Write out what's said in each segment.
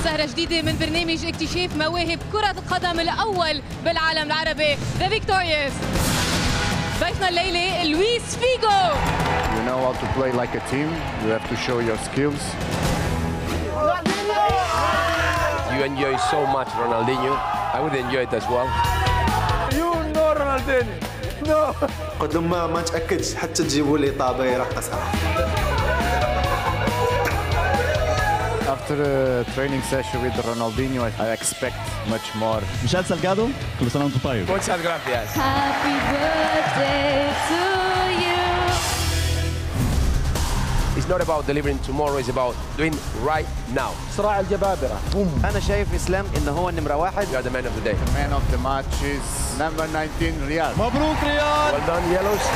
سهرة جديدة من برنامج اكتشاف مواهب كرة القدم الأول بالعالم العربي The Victorious. ضيفنا الليلة لويس فيغو. You know how to play like a team. You have to show your skills. You enjoy so much Ronaldinho. I would enjoy it as well. You know Ronaldinho. No. قلت لهم ما تأكدش حتى تجيبوا لي طابة يرقصها. After a training session with Ronaldinho, I expect much more. Michel Salgado, كل سنة وأنتم طيب. Muchas gracias. Happy birthday to you. It's not about delivering tomorrow, it's about doing right now. صراع الجبابرة. أنا شايف إسلام إنه هو النمرة واحد. You are the man of the day. Man of the match is number 19, Riyad. مبروك رياض. Well done, Yellows.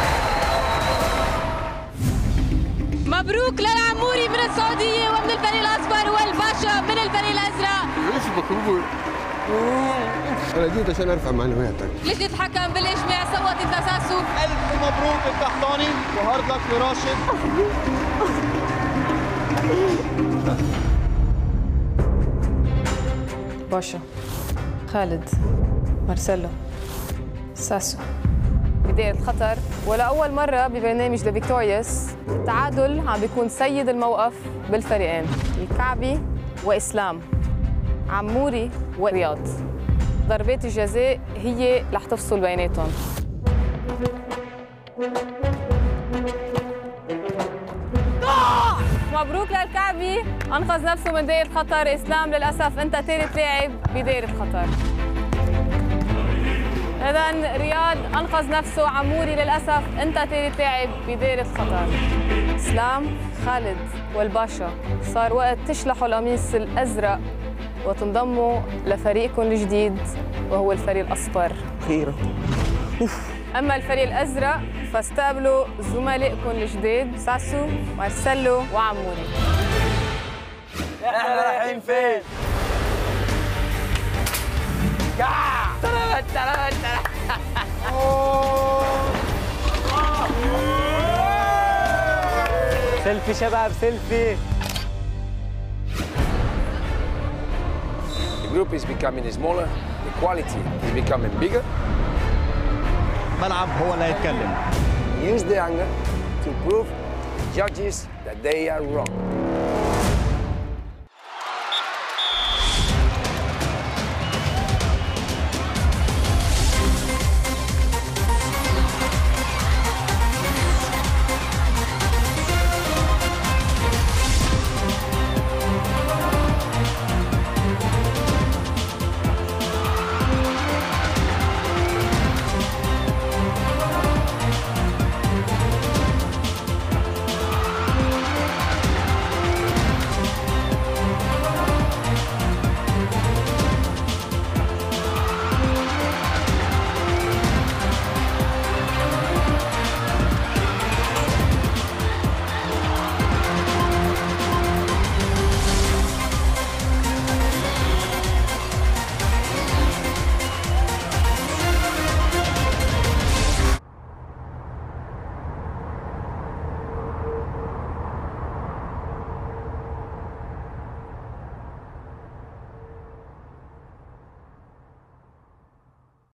مبروك للعموري من السعودية ومن الفريق الأصفر والباشا من الفريق الأزرق. ليش مكروه؟ أنا جيت عشان أرفع معنوياتك. لجنة الحكم بالإجماع صوتت لساسو. ألف مبروك القحطاني وهارد لك لراشد. باشا، خالد، مارسيلو، ساسو. بداية الخطر ولأول مرة ببرنامج ذا فيكتوريوس التعادل عم بيكون سيد الموقف بالفريقين، الكعبي وإسلام، عموري ورياض. ضربات الجزاء هي رح تفصل بيناتهم. مبروك للكعبي، أنقذ نفسه من دائرة خطر. إسلام للأسف أنت ثالث لاعب بدائرة خطر. إذن رياض أنقذ نفسه. عموري للأسف أنت ثالث لاعب بدائرة خطر. إسلام، خالد والباشا، صار وقت تشلحوا القميص الأزرق وتنضموا لفريقكم الجديد وهو الفريق الأصفر. أخيرا. أما الفريق الأزرق فاستقبلوا زملائكم الجداد ساسو، مارسيلو وعموري. احنا رايحين فين؟ سيلفي شباب، سيلفي. The group is becoming smaller, the quality is becoming bigger. الملعب هو اللي هيتكلم. Use the anger to prove to judges that they are wrong.